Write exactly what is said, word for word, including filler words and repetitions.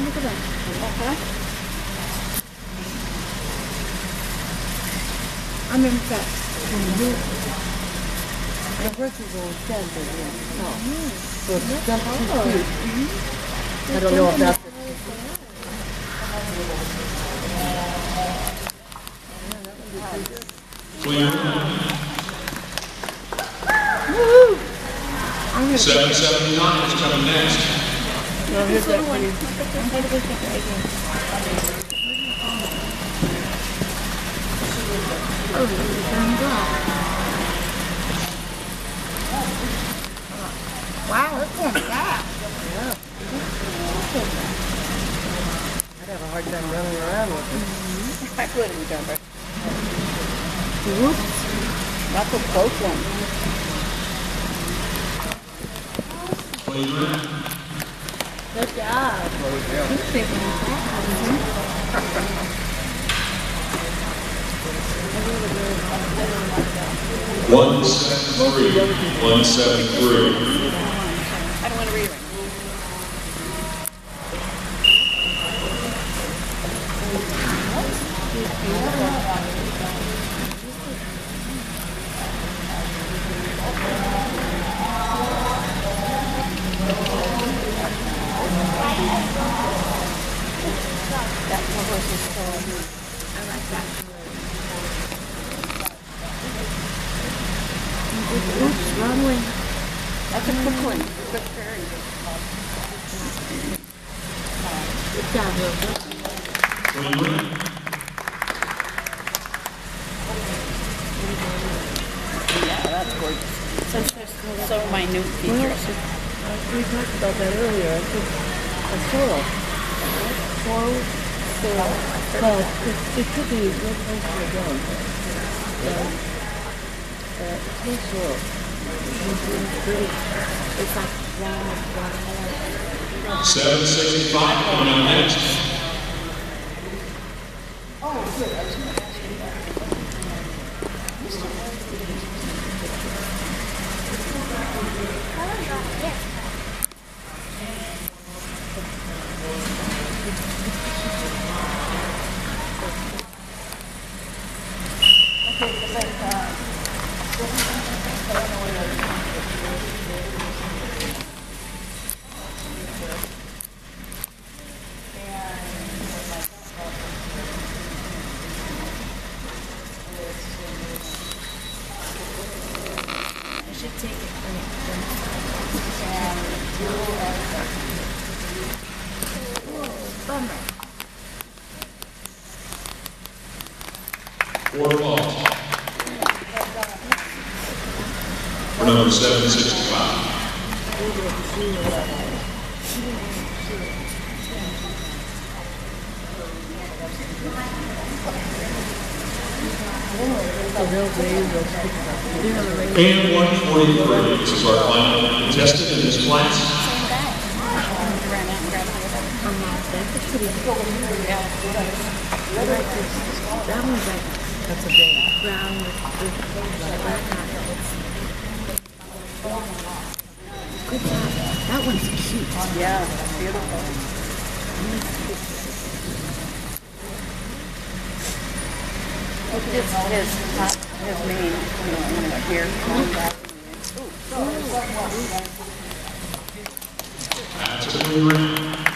look at that. Uh-huh. I'm impressed. Mm-hmm. The horses are center, yeah. Oh. Mm-hmm. So it's just too cute. Mm-hmm. I don't know if that's... Clear. Woo! seven seventy-nine is coming next. No, here's that one. Oh, thank God. Wow, look at that. Yeah. I'd have a hard time running around with it. I couldn't jump it. Whoops. That's a close one. Good job. He's picking One seven three. One seven three. I don't want to read it. That horse is so I like that. Oops, wrong way. That's a quick one. Quick turn. Good job, Wilbur. Yeah, that's gorgeous. Such so minute features. Well, we talked about that earlier. I think a sorrel. Sorrel? Sorrel. Well, it, it could be a good place for a dog. Yeah. Uh, it's no sorrel. It's pretty. It's like round, round. seven sixty-five coming up next. Four balls. For number seven sixty-five. And one forty-three. This is our final contestant in this class. That one's like That's a big brown with, with black eyes. Good job. That one's cute. Yeah, beautiful. Look at his, his top, his mane, you know, you know, here, going back. That's a three.